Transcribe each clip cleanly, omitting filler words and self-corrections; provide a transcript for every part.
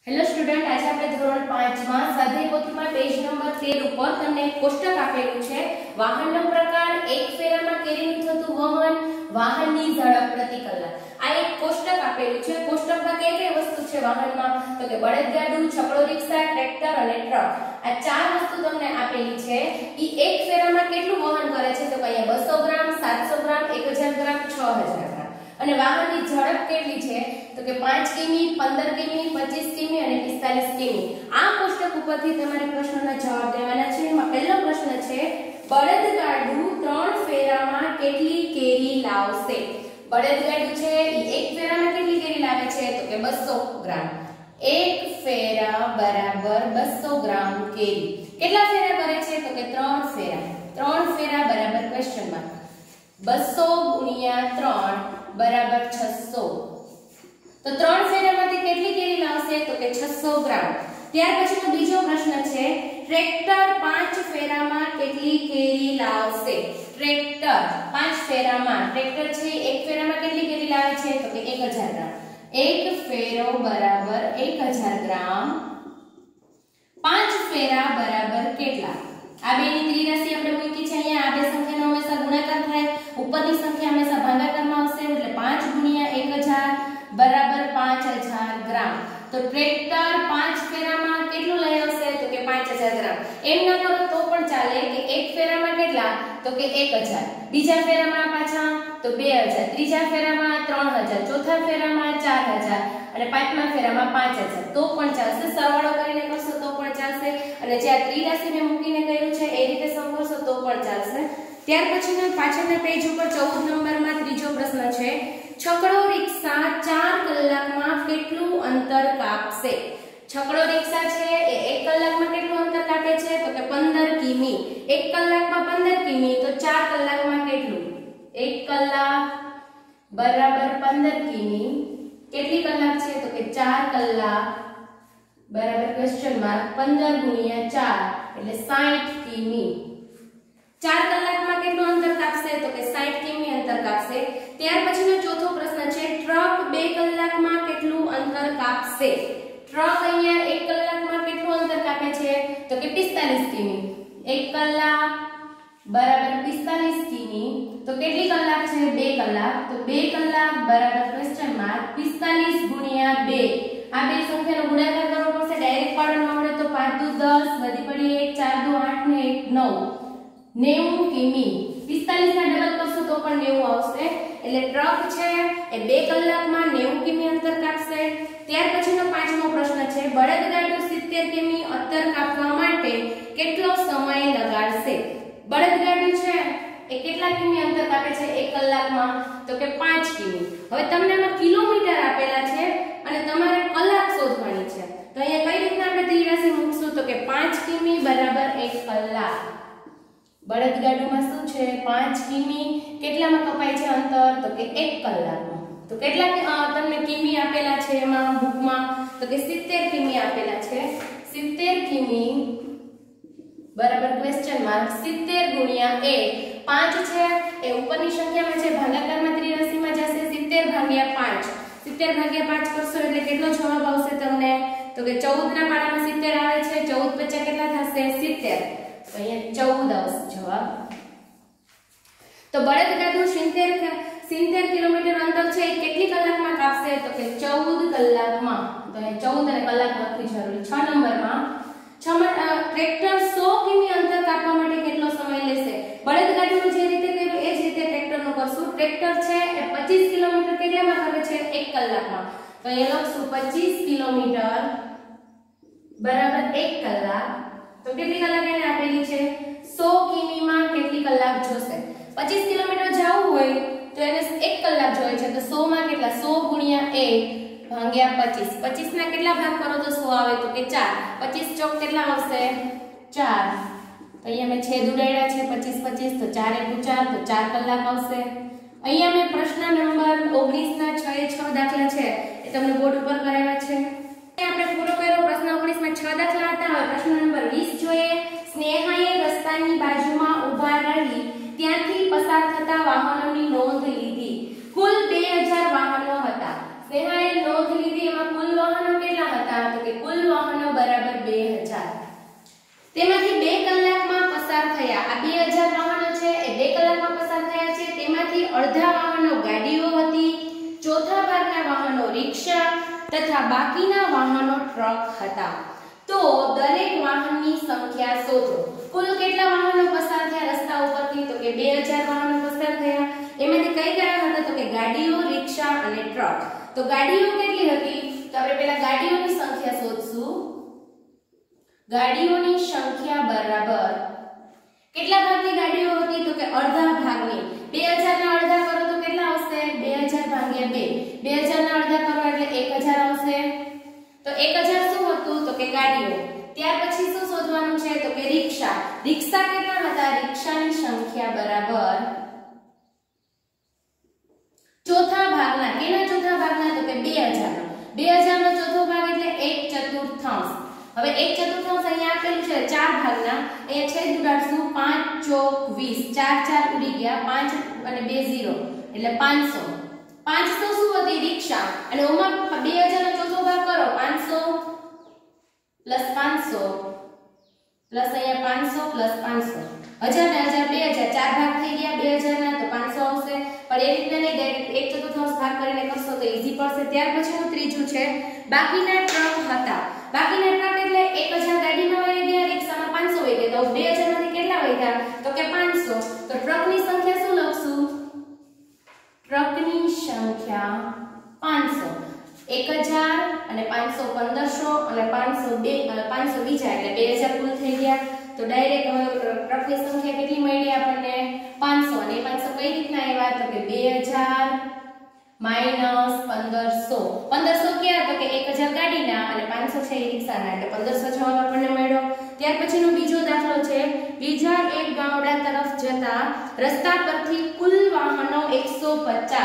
Hello student, આજે આપણે ધોરણ 5 માં સ્વાધ્યાય પોથીમાં પેજ નંબર 13 ઉપર તમને એક કોષ્ટક આપેલું છે. વાહનનો પ્રકાર, એક ફેરામાં કેરીનું થતું વહન, વાહનની ઝડપ પ્રતિ કલાક. આ એક કોષ્ટક આપેલું છે. કોષ્ટકમાં કઈ કઈ વસ્તુ છે વાહનમાં? તો કે બળદગાડું, છકડો રિક્ષા, ટ્રેક્ટર અને ટ્રક. આ ચાર વસ્તુ તમને આપેલી છે. ઈ એક ફેરામાં કેટલું વહન કરે છે? તો કે અહીંયા 200 ગ્રામ, 700 ગ્રામ, 1000 ગ્રામ, 6000 ગ્રામ. અને વાહનની ઝડપ કેટલી છે? તો કે 5 કિમી, 15 કિમી, 25 કિમી અને 45 કિમી. આ કોષ્ટક ઉપરથી તમારે પ્રશ્નોના જવાબ દેવાના છે. એમાં પહેલો પ્રશ્ન છે, બળદગાડું 3 ફેરામાં કેટલી કેરી લાવશે? બળદગાડું છે ઈ એક ફેરામાં કેટલી કેરી લાવે છે? તો કે 200 ગ્રામ. એક ફેરા બરાબર 200 ગ્રામ કેરી. કેટલા ફેરા કરે છે? તો કે 3 ફેરા. 3 ફેરા બરાબર ક્વેશ્ચન માર્ક. 200 ગુણ્યા 3 બરાબર 600. તો 3 ફેરામાંથી કેટલી કેરી લાવશે? તો કે 600 ગ્રામ. ત્યાર પછીનો બીજો પ્રશ્ન છે, ટ્રેક્ટર 5 ફેરામાં કેટલી કેરી લાવશે? ટ્રેક્ટર 5 ફેરામાં, ટ્રેક્ટર છે એક ફેરામાં કેટલી કેરી લાવે છે? તો કે 1000 ગ્રામ. એક ફેરો બરાબર 1000 ગ્રામ. 5 ફેરા બરાબર કેટલા? આ બેની ત્રિરાશી આપણે મૂકી છે અહીંયા. આ બે સંખ્યાનો હંમેશા ગુણાકાર થાય, ઉપરની સંખ્યા હંમેશા ભાગાકારમાં આવશે. એટલે 5 ગુણ્યા 1000 બરાબર 5000 ગ્રામ. તો ટ્રેક્ટર 5 ફેરામાં કેટલું લઈ આવશે? તો કે 5000 ગ્રામ. એમ ન કરો તો પણ ચાલે કે એક ફેરામાં કેટલા? તો કે 1000, બીજા ફેરામાં પાછા તો 2000, ત્રીજા ફેરામાં 3000, ચોથા ફેરામાં 4000 અને પાંચમા ફેરામાં 5000. તો પણ ચાલશે. સરવાળો કરીને કરશો તો પણ ચાલશે. અને જે આ ત્રિરાશી મેં મૂકીને કર્યું છે એ રીતે સમજશો તો પણ ચાલશે. ત્યાર પછીના પાછળના પેજ ઉપર 14 નંબરમાં ત્રીજો પ્રશ્ન છે, છકડો રિક્ષા 4 કલાકમાં કેટલું અંતર કાપશે? છકડો રિક્ષા છે એ 1 કલાકમાં કેટલું અંતર કાપે છે? તો કે 15 કિમી. 1 કલાકમાં 15 કિમી, તો 4 કલાકમાં કેટલું? 1 કલાક બરાબર 15 કિમી. કેટલી કલાક છે? તો કે 4 કલાક બરાબર ક્વેશ્ચન માર્ક. 15 ગુણ્યા 4 એટલે 60 કિમી. 4 કલાકમાં કેટલું અંતર કાપશે? તો કે 60 કિમી અંતર કાપશે. ત્યાર પછીનો ચોથો પ્રશ્ન છે, ટ્રક 2 કલાકમાં કેટલું અંતર કાપશે? ટ્રક અહીંયા 1 કલાકમાં કેટલું અંતર કાપે છે? તો કે 45 કિમી. 1 કલાક બરાબર 45 કિમી. તો કેટલી કલાક છે? 2 કલાક. તો 2 કલાક બરાબર ક્વેશ્ચન માર્ક 45 ગુણ્યા 2. આ બે સંખ્યાનો ગુણાકાર કરવો પડશે. ડાયરેક્ટ પાડવામાં આવડે તો 5 દુ 10, વધી પડી 1, 4 દુ 8 ને 1 9, 90 કિમી. 45 ના ડબલ કરશો તો પણ 90 આવશે. એટલે ટ્રક છે એ 2 કલાકમાં 90 કિમી અંતર કાપશે. ત્યાર પછીનો પાંચમો પ્રશ્ન છે, બળદગાડું 70 કિમી અંતર કાપવા માટે કેટલો સમય લગાડશે? બળદગાડું છે એ કેટલા કિમી અંતર કાપે છે 1 કલાકમાં? તો કે 5 કિમી. હવે તમને આમાં કિલોમીટર આપેલા છે અને તમારે કલાક શોધવાની છે. તો અહીંયા કઈ રીતના આપણે ત્રિરાશી મૂકશું? તો કે 5 કિમી બરાબર 1 કલાક. બળદગાડુમાં શું છે? 5 કિમી. કેટલામાં કપાય છે અંતર? તો કે 1 કલાકમાં. તો કેટલા તમને કિમી આપેલા છે એમાં બુકમાં? તો કે 70 કિમી આપેલા છે. 70 કિમી બરાબર ક્વેશ્ચન માર્ક 70 ગુણ્યા 1. 5 છે એ ઉપરની સંખ્યામાં છે, ભાગાકારમાં ત્રિરાશીમાં જશે. 70 ભાગ્યા 5. 70 ભાગ્યા 5 કરશો એટલે કેટલો જવાબ આવશે તમને? તો કે 14 ના પાડામાં 70 આવે છે. 14 50 કેટલા થશે? 70. તો અહીંયા 14 આવશે જવાબ. તો બળદગાડું 70 કિલોમીટર અંતર છે એ કેટલી કલાકમાં કાપશે? તો કે 14 કલાકમાં. તો અહીંયા 14 અને કલાક લખવી જરૂરી. 6 નંબરમાં ટ્રેક્ટર 100 કિમી અંતર કાપવા માટે કેટલો સમય લેશે? બળદગાડું જે રીતે કર્યું એ જ રીતે ટ્રેક્ટરનું કરશું. ટ્રેક્ટર છે એ 25 કિલોમીટર કેટલામાં કાપે છે? 1 કલાકમાં. તો અહીંયા લખશું 25 કિલોમીટર બરાબર 1 કલાક. તો કેટલી કલાક એને આપેલી છે? 100 કિમીમાં કેટલી કલાક જોશે? 25 કિલોમીટર જવું હોય તો એને 1 કલાક જોઈએ છે. તો 100 માં કેટલા? 100 ગુણ્યા 1 ભાગ્યા 25. 25 ના કેટલા ભાગ કરો તો 100 આવે? તો કે 4. 25 ચોક કેટલા આવશે? 4. તો અહીંયા મેં છેદ ઉડાડ્યા છે. 25 25 તો 4 * 4 તો 4 કલાક આવશે. અહીંયા મેં પ્રશ્ન નંબર 19 ના 6 એ 6 દાખલા છે એ તમને બોર્ડ ઉપર કરાવ્યા છે. આપણે પૂરો કર્યો. પ્રશ્ન 19 માં 6 દાખલા હતા. હવે પ્રશ્ન નંબર 20 જોઈએ. સ્નેહાએ રસ્તાની બાજુમાં ઊભા રહી ત્યાંથી પસાર થતા વાહનોની નોંધ લીધી. કુલ 2000 વાહનો હતા. સ્નેહાએ નોંધ લીધી. એમાં કુલ વાહનો કેટલા હતા? તો કે કુલ વાહનો બરાબર 2000. તેમાંથી 2 કલાકમાં પસાર થયા. આ 2000 વાહનો છે એ 2 કલાકમાં પસાર થયા છે. તેમાંથી અડધા વાહનો ગાડીઓ હતી, ચોથા ભાગના વાહનો રિક્ષા તથા બાકીના વાહનો ટ્રક હતા. તો દરેક વાહનની સંખ્યા શોધો. કુલ કેટલા વાહનો પસાર થયા રસ્તા ઉપરથી? તો કે 2000 વાહનો પસાર થયા. એમાંથી કઈ કયા હતા? તો કે ગાડીઓ, રિક્ષા અને ટ્રક. તો ગાડીઓ કેટલી હતી? તો આપણે પહેલા ગાડીઓની સંખ્યા શોધશું. ગાડીઓની સંખ્યા બરાબર કેટલા ભાગની ગાડીઓ હતી? તો કે અડધા ભાગની. 2000 ના અડધા કરો તો કેટલા આવશે? 2000 ભાગ્યા 2. 2000 ના અડધા કરો એટલે 1000 આવશે. તો 1000 શું હતું? તો કે ગાડીઓ. ત્યાર પછી શું શોધવાનું છે? તો કે રિક્ષા. રિક્ષા કેટલા હતા? રિક્ષાની સંખ્યા બરાબર ચોથા ભાગના. કેના ચોથા ભાગના? તો કે 2000 નો. 2000 નો ચોથો ભાગ એટલે 1/4. હવે 1/4 અહીંયા આપેલું છે 4 ભાગના. અહીંયા છેદ ઉડાડશું. 5 ચોક 20. 4 4 ઉડી ગયા. 5 અને 2 0 એટલે 500. 500 શું હતી? રિક્ષા. અને ઓમાં 2000 નો ચોથો ભાગ કરો. 500 પ્લસ 500 પ્લસ અહીંયા 500 પ્લસ 500. 1000 ને 1000 2000 ચાર ભાગ થઈ ગયા 2000 ના. તો 500 આવશે. પણ એ રીતના નહીં, ડાયરેક્ટ 1/4 ભાગ કરીને કરશો તો ઈઝી પડશે. ત્યાર પછીનું ત્રીજું છે બાકીના ટ્રક હતા. બાકીના ટ્રક એટલે 1000 ગાડીમાં વહી ગયા, રિક્ષામાં 500 વહી ગયા. તો 2000 માંથી કેટલા વધ્યા? તો કે 500. તો ટ્રકની સંખ્યા શું લખશું? ટ્રકની સંખ્યા 500. 1000 અને 500 1500 અને 500 બીજા એટલે 2000 કુલ થઈ ગયા. તો ડાયરેક્ટ હવે ટ્રકની સંખ્યા કેટલી મળી આપણને? 500. અને 500 કઈ રીતના આવ્યા? તો કે 2000 માઈનસ 1500. 1500 ક્યાં? તો કે 1000 ગાડીના અને 500 છે રિક્ષાના એટલે 1500 જવાબ આપણને મળ્યો. ત્યાર પછીનો બીજો દાખલો છે બીજા એક ગામડા તરફ જતા રસ્તા પરથી કુલ વાહનો 150.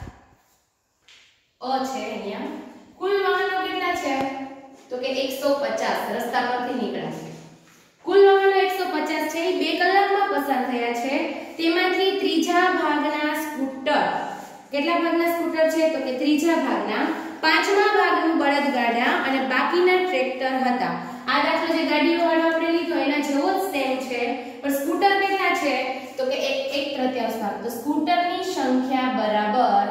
છે અહીંયા કુલ વાહનો કેટલા છે? તો કે 150 રસ્તા પરથી નીકળ્યા. કુલ વાહનો 150 છે. 2 કલાકમાં પસાર થયા છે. તેમાંથી ત્રીજા ભાગના સ્કૂટર. કેટલા ભાગના સ્કૂટર છે? તો કે ત્રીજા ભાગના. પાંચમા ભાગનું બળદગાડા અને બાકીના ટ્રેક્ટર હતા. આ દાખલો જે ગાડીઓ વાળો આપણે લીધો એના જેવો જ સેમ છે, પણ સ્કૂટર કેટલા છે? તો કે 1/3 ભાગ. તો સ્કૂટરની સંખ્યા બરાબર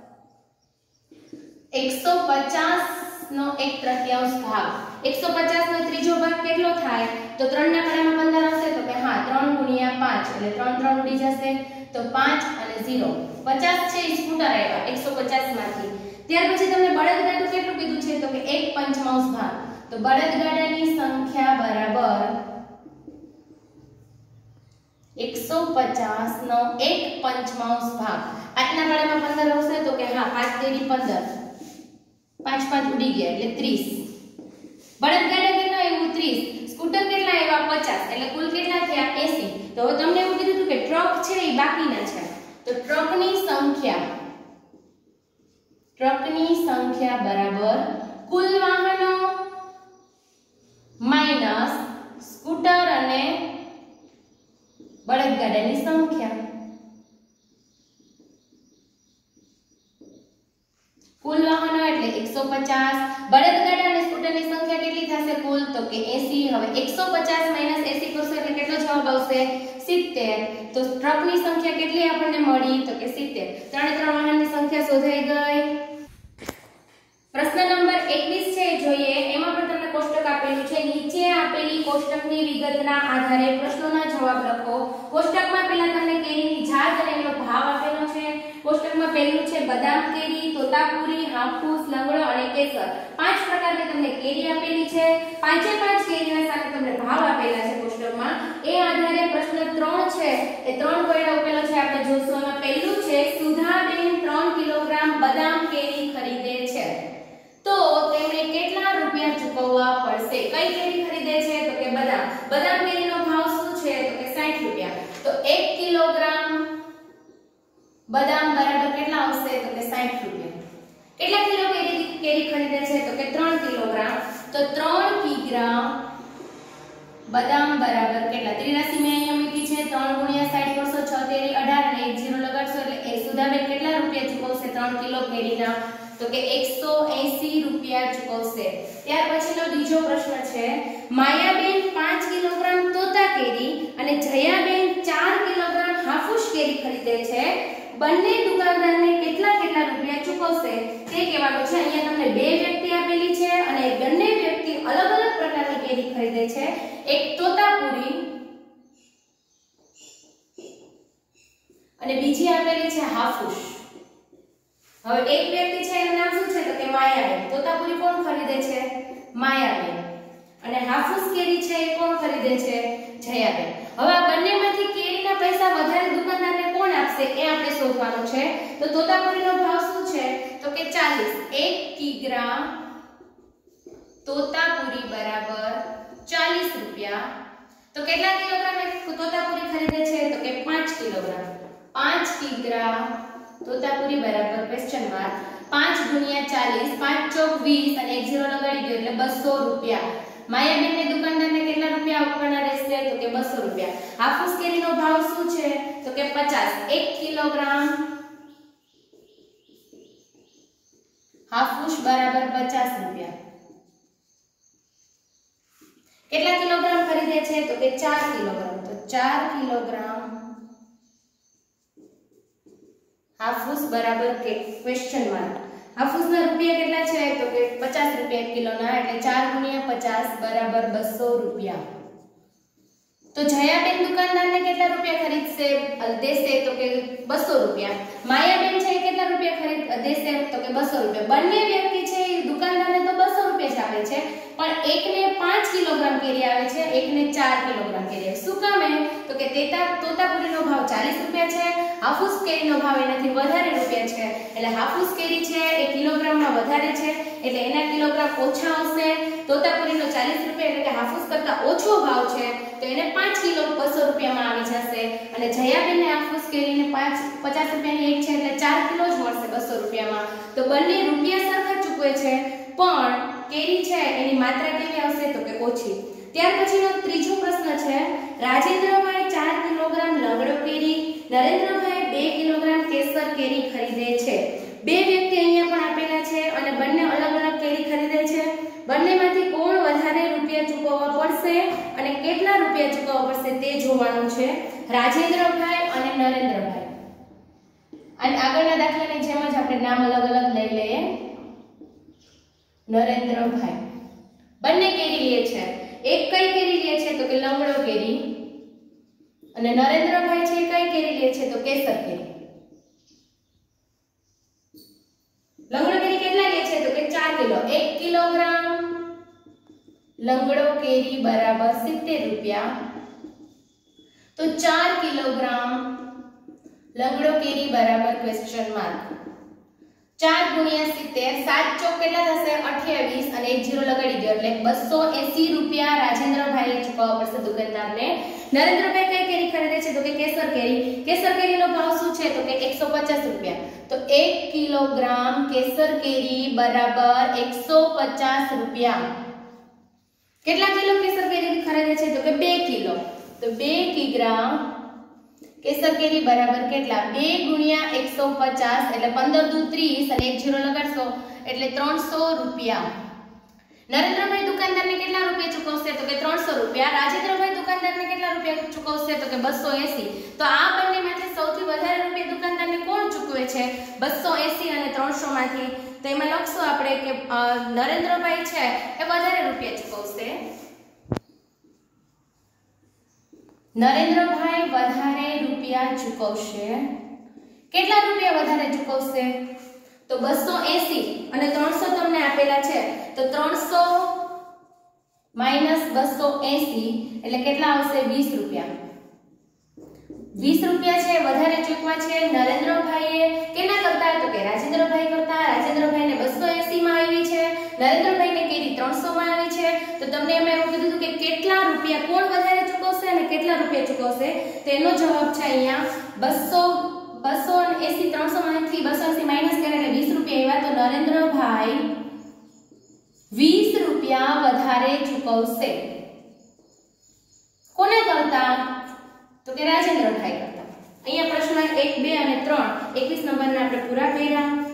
150 નો 1/3 ભાગ. 150 નો ત્રીજો ભાગ કેટલો થાય? તો 3 ના કડામાં 15 આવશે. તો કે હા 3 ગુણ્યા 5 એટલે 3 3 ઉડી જશે. તો 5 અને 0 50 છે એ સ્કૂટર આવ્યા 150 માંથી. ત્યાર પછી તમને બળદગાડું કેટલું કીધું છે? તો કે 1/5 ભાગ. તો બળદગાડાની સંખ્યા બરાબર 150 નો 1/5 ભાગ. 8 ના કડામાં 15 આવશે. તો કે હા 5 તેરી 15. 5 5 ઉડી ગયા એટલે 30. બળદગાડા કેટલા આવ્યું? 30. સ્કૂટર કેટલા આવ્યા? 50. એટલે કુલ કેટલા થયા? 80. તો હવે તમને એવું કીધું હતું કે ટ્રક છે એ બાકીના છે. તો ટ્રકની સંખ્યા બરાબર કુલ વાહનો માઈનસ સ્કૂટર અને બળદગાડાની સંખ્યા. કુલ વાહનો એટલે 150, બળદગાડા અને સ્કૂટરની સંખ્યા કેટલી થશે કુલ? તો કે 80. હવે 150 માઈનસ 80 કરશો એટલે કેટલો જવાબ આવશે? 70. તો ટ્રકની સંખ્યા કેટલી આપણને મળી? તો કે 70. ત્રણે ત્રણ વાહનની સંખ્યા શોધાઈ ગઈ. પ્રશ્ન નંબર 21 છે જોઈએ. એમાં પણ તમને કોષ્ટક આપેલું છે. નીચે આપેલી કોષ્ટકની વિગતના આધારે પ્રશ્નોના જવાબ લખો. કોષ્ટકમાં પહેલા તમને કેરીની જાત અને એનો ભાવ આપેલો છે. કોષ્ટકમાં પહેલું છે બદામ કેરી, તોતાપુરી, હાફૂસ, લંગડો અને કેસર. 5 પ્રકારની તમને કેરી આપેલી છે. પાંચે પાંચ કેરીના સાથે તમને ભાવ આપેલા છે કોષ્ટકમાં. એ આધારે પ્રશ્ન 3 છે એ 3 કોયડા આપેલો છે. આપણે જોશું. એમાં પહેલું છે સુધાબેન 3 કિલોગ્રામ બદામ કેરી ખરીદે છે. તો તેમણે કેટલા રૂપિયા ચૂકવવા પડશે? કઈ કેરી ખરીદે છે? તો કે બદામ. બદામ કેરીનો ભાવ શું છે? તો કે 60 રૂપિયા. તો 1 કિલોગ્રામ બદામ બરાબર કેટલા આવશે? તો કે 60 રૂપિયા. કેટલા કિલો કેરી ખરીદે છે? તો કે 3 કિલોગ્રામ. તો 3 કિગ્રા બદામ બરાબર કેટલા? 83 મેં અહીંયા મૂકી છે. 3 ગુણ્યા 60 કરશો 6 તેરી 18 અને 1 0 લગાડશો એટલે એ સુધાબેન કેટલા રૂપિયા ચૂકવશે 3 કિલો કેરીના? તો કે 180 રૂપિયા ચૂકવશે। ત્યાર પછીનો બીજો પ્રશ્ન છે, માયાબેન 5 કિલોગ્રામ તોતા કેરી અને જયાબેન 4 કિલોગ્રામ હાફૂસ કેરી ખરીદે છે, બંને દુકાનદારને કેટલા રૂપિયા ચૂકવશે તે કહેવાનું છે। અહીંયા તમને બે વ્યક્તિ આપેલી છે અને બંને વ્યક્તિ અલગ અલગ પ્રકારની કેરી ખરીદે છે, એક તોતાપુરી અને બીજી આપેલી છે હાફૂસ। હવે એક વ્યક્તિ છે એનું નામ શું છે તો કે માયાબેન, તોતાપુરી કોણ ખરીદે છે માયાબેન અને હાફૂસ કેરી છે એ કોણ ખરીદે છે જયાબેન। હવે આ બંનેમાંથી કેરીના પૈસા વધારે દુકાનદારને કોણ આપશે એ આપણે શોધવાનું છે। તો તોતાપુરીનો ભાવ શું છે તો કે 40, 1 કિગ્રા તોતાપુરી બરાબર 40 રૂપિયા। તો કેટલા કિલોગ્રામ તોતાપુરી ખરીદે છે તો કે 5 કિલોગ્રામ, 5 કિગ્રા તોતાપુરી બરાબર ક્વેશ્ચન માર્ક 5 ગુણ્યા 40, 5 ચોક 20 અને 1 0 લગાડી દો એટલે 200 રૂપિયા। માયાબેન ને દુકાનદારને કેટલા રૂપિયા આપવાના રહેશે તો કે 200 રૂપિયા। હાફૂસ કેરીનો ભાવ શું છે તો કે 50, 1 કિલોગ્રામ હાફૂસ બરાબર 50 રૂપિયા। કેટલા કિલોગ્રામ ખરીદે છે તો કે 4 કિલોગ્રામ, તો 4 કિલોગ્રામ હાફૂસ બરાબર કે ક્વેશ્ચન માર્ક હાફૂસના રૂપિયા કેટલા છે તો કે 50 રૂપિયા કિલોના એટલે 4 ગુણ્યા 50 બરાબર 200 રૂપિયા। તો જયાબેન દુકાનદારને કેટલા રૂપિયા ખરીદશે દેશે તો કે 200 રૂપિયા। માયાબેન છે કેટલા રૂપિયા ખરીદ દેશે તો કે 200 રૂપિયા। બંને વ્યક્તિ છે એ દુકાનદારને તો 200 રૂપિયા જ આપે છે, પણ એકને 5 કિલોગ્રામ કેરી આવે છે, એકને 4 કિલોગ્રામ કેરી આવે। શું કામ તો કે તોતાપુરીનો ભાવ 40 રૂપિયા છે, હાફૂસ કેરીનો ભાવ એનાથી વધારે રૂપિયા છે, એટલે હાફૂસ કેરી છે એ કિલોગ્રામમાં વધારે છે એટલે એના કિલોગ્રામ ઓછા આવશે। તોતાપુરીનો 40 રૂપિયા એટલે કે હાફૂસ કરતા ઓછો ભાવ છે તો એને 5 કિલો 200 રૂપિયામાં આવી જશે અને જયાબેનને હાફૂસ કેરીને 50 રૂપિયાની એક છે એટલે 4 કિલો જ મળશે 200 રૂપિયામાં। તો બંને રૂપિયા સરખા ચૂકવે છે પણ કેરી છે એની માત્રા કેવી આવશે તો કે ઓછી। ત્યાર પછીનો ત્રીજો પ્રશ્ન છે, રાજેન્દ્રભાઈ 4 કિલોગ્રામ લંગડો કેરી, નરેન્દ્રભાઈ 2 કિલોગ્રામ કેસર કેરી ખરીદે છે। બે વ્યક્તિ અહીંયા પણ આપેલા છે અને બંને અલગ અલગ કેરી ખરીદે છે, બંનેમાંથી કોણ વધારે રૂપિયા ચૂકવવા પડશે અને કેટલા રૂપિયા ચૂકવવા પડશે તે જોવાનું છે, રાજેન્દ્રભાઈ અને નરેન્દ્રભાઈ। અને આગળના દાખલાની જેમ જ આપણે નામ અલગ અલગ લઈ લઈએ। નરેન્દ્રભાઈ બંને કેરી લે છે, એક કઈ કેરી લે છે તો કે લંગડો કેરી અને નરેન્દ્રભાઈ છે કઈ કેરી લે છે તો કેસર કેરી। લંગડો કેરી કેટલા લે છે તો કે 4 કિલો, 1 કિલોગ્રામ લંગડો કેરી બરાબર 70 રૂપિયા। તો 4 કિલોગ્રામ લંગડો કેરી બરાબર ક્વેશ્ચન માર્ક 4 ગુણ્યા 70, 7 ચોક કેટલા થશે 28 અને 1 0 લગાડી દો એટલે 280 રૂપિયા રાજેન્દ્રભાઈએ ચૂકવવા પડશે દુકાનદારને। નરેન્દ્રભાઈ કઈ કેરી ખરીદે છે તો કે કેસર કેરી, કેસર કેરીનો ભાવ શું છે તો કે 150 રૂપિયા। તો 1 કિલોગ્રામ કેસર કેરી બરાબર 150 રૂપિયા। કેટલા કિલો કેસર કેરી ખરીદે છે તો કે 2 કિલો, તો 2 કિગ્રા કેસર કેરી બરાબર કેટલા 2 ગુણ્યા 150 એટલે 15 દુ 30 અને 1 0 લગાડશો એટલે 300 રૂપિયા। નરેન્દ્રભાઈ દુકાનદારને કેટલા રૂપિયા ચૂકવશે તો કે 300 રૂપિયા। રાજેન્દ્રભાઈ દુકાનદારને કેટલા રૂપિયા ચૂકવશે તો કે 280। તો આ બંનેમાંથી સૌથી વધારે રૂપિયા દુકાનદારને કોણ ચૂકવે છે 280 અને 300 માંથી, તો એમાં લખશું આપણે કે નરેન્દ્રભાઈ છે એ વધારે રૂપિયા ચૂકવશે। નરેન્દ્રભાઈ વધારે રૂપિયા ચૂકવશે। કેટલા રૂપિયા વધારે ચૂકવશે તો 280 અને 300 તમને આપેલા છે તો 300 - 280 એટલે કેટલા આવશે 20 રૂપિયા। 20 રૂપિયા છે વધારે ચૂકવા છે નરેન્દ્રભાઈએ કેના કરતા તો કે રાજેન્દ્રભાઈ કરતા। રાજેન્દ્રભાઈને 280 માં આવી છે, નરેન્દ્રભાઈને કેરી 300 માં આવી છે, તો તમને એમ એવું કીધું કે કેટલા રૂપિયા કોણ વધારે ચૂકવશે અને કેટલા રૂપિયા ચૂકવશે, તો એનો જવાબ છે અહીંયા 280 300 માંથી 280 માઈનસ કરે એટલે 20 રૂપિયા આવ્યા। તો નરેન્દ્રભાઈ 20 રૂપિયા વધારે ચૂકવશે કોને કરતા તો કે રાજેન્દ્રભાઈ કરતા। અહીંયા પ્રશ્ન 1 2 અને 3 21 નંબરના આપણે પૂરા કર્યા।